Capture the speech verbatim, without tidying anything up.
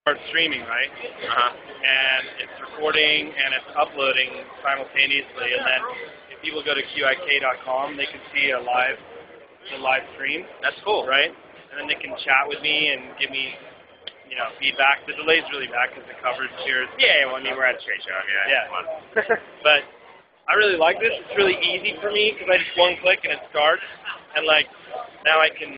start streaming, right? Uh-huh. And it's recording and it's uploading simultaneously. And then if people go to Q I K dot com, they can see a live, the live stream. That's cool. Right? And then they can chat with me and give me, you know, feedback. The delay's really bad because the coverage here is... Yeah, well, I mean, we're at a trade show. I mean, yeah. But I really like this. It's really easy for me because I just one click and it starts. And, like, now I can